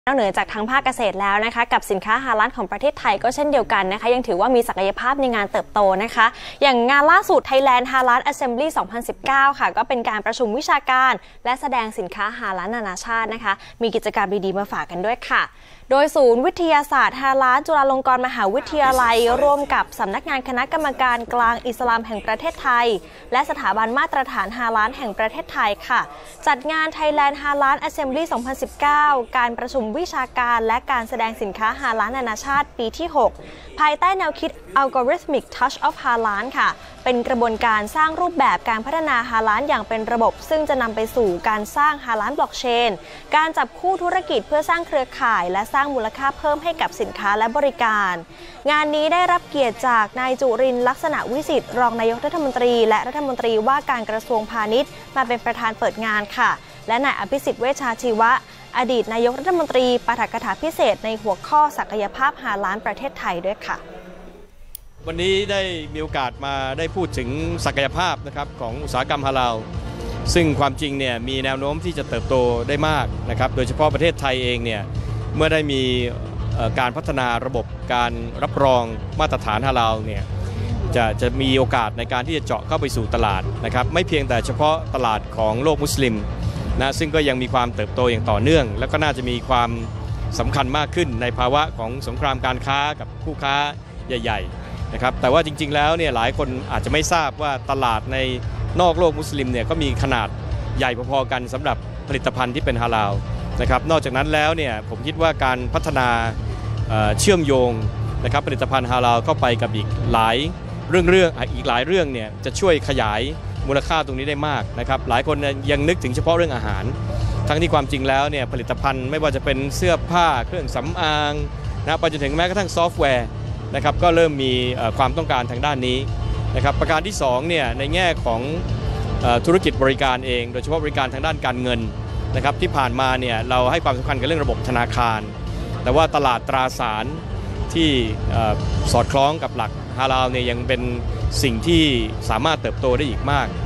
นอกเหนือจากทางภาคเกษตรแล้วนะคะกับสินค้าฮาลาลของประเทศไทยก็เช่นเดียวกันนะคะยังถือว่ามีศักยภาพในงานเติบโตนะคะอย่างงานล่าสุด Thailand Halal Assembly 2019 ค่ะก็เป็นการประชุมวิชาการและแสดงสินค้าฮาลาลนานาชาตินะคะมีกิจกรรมดีๆมาฝากกันด้วยค่ะโดยศูนย์วิทยาศาสตร์ฮาลาลจุฬาลงกรณ์มหาวิทยาลัยร่วมกับสำนักงานคณะกรรมการกลางอิสลามแห่งประเทศไทยและสถาบันมาตรฐานฮาลาลแห่งประเทศไทยค่ะจัดงาน Thailand Halal Assembly 2019 การประชุมวิชาการและการแสดงสินค้าฮาลาลนานาชาติปีที่ 6 ภายใต้แนวคิด Algorithmic Touch of Halal ค่ะเป็นกระบวนการสร้างรูปแบบการพัฒนาฮาลาลอย่างเป็นระบบซึ่งจะนำไปสู่การสร้างฮาลาลบล็อกเชนการจับคู่ธุรกิจเพื่อสร้างเครือข่ายและสร้างมูลค่าเพิ่มให้กับสินค้าและบริการงานนี้ได้รับเกียรติจากนายจุรินทร์ลักษณะวิสิทธิ์รองนายกรัฐมนตรีและรัฐมนตรีว่าการกระทรวงพาณิชย์มาเป็นประธานเปิดงานค่ะและนายอภิสิทธิ์เวชชาชีวะอดีตนายกรัฐมนตรีปาฐกถาพิเศษในหัวข้อศักยภาพฮาลาลประเทศไทยด้วยค่ะวันนี้ได้มีโอกาสมาได้พูดถึงศักยภาพนะครับของอุตสาหกรรมฮาลาลซึ่งความจริงเนี่ยมีแนวโน้มที่จะเติบโตได้มากนะครับโดยเฉพาะประเทศไทยเองเนี่ยเมื่อได้มีการพัฒนาระบบการรับรองมาตรฐานฮาลาลเนี่ยจะมีโอกาสในการที่จะเจาะเข้าไปสู่ตลาดนะครับไม่เพียงแต่เฉพาะตลาดของโลกมุสลิมนะซึ่งก็ยังมีความเติบโตอย่างต่อเนื่องแล้วก็น่าจะมีความสำคัญมากขึ้นในภาวะของสงครามการค้ากับคู่ค้าใหญ่ๆนะครับแต่ว่าจริงๆแล้วเนี่ยหลายคนอาจจะไม่ทราบว่าตลาดในนอกโลกมุสลิมเนี่ยก็มีขนาดใหญ่พอๆกันสำหรับผลิตภัณฑ์ที่เป็นฮาลาลนะครับนอกจากนั้นแล้วเนี่ยผมคิดว่าการพัฒนาเชื่อมโยงนะครับผลิตภัณฑ์ฮาลาลเข้าไปกับอีกหลายเรื่องเนี่ยจะช่วยขยายมูลค่าตรงนี้ได้มากนะครับหลายคนยังนึกถึงเฉพาะเรื่องอาหารทั้งที่ความจริงแล้วเนี่ยผลิตภัณฑ์ไม่ว่าจะเป็นเสื้อผ้าเครื่องสำอางนะไปจนถึงแม้กระทั่งซอฟต์แวร์นะครับก็เริ่มมีความต้องการทางด้านนี้นะครับประการที่2เนี่ยในแง่ของธุรกิจบริการเองโดยเฉพาะบริการทางด้านการเงินนะครับที่ผ่านมาเนี่ยเราให้ความสำคัญกับเรื่องระบบธนาคารแต่ว่าตลาดตราสารที่สอดคล้องกับหลักฮาลาลเนี่ยยังเป็นสิ่งที่สามารถเติบโตได้อีกมาก